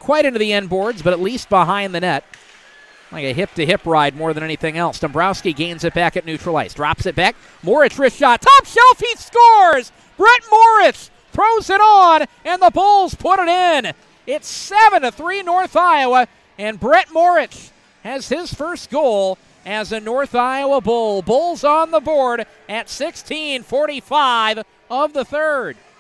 quite into the end boards, but at least behind the net. Like a hip-to-hip ride more than anything else. Dombrowski gains it back at neutral ice. Drops it back. Morich wrist shot. Top shelf, he scores! Brett Morich throws it on, and the Bulls put it in. It's 7-3 North Iowa, and Brett Morich has his first goal as a North Iowa Bull. Bulls on the board at 16:45 of the third.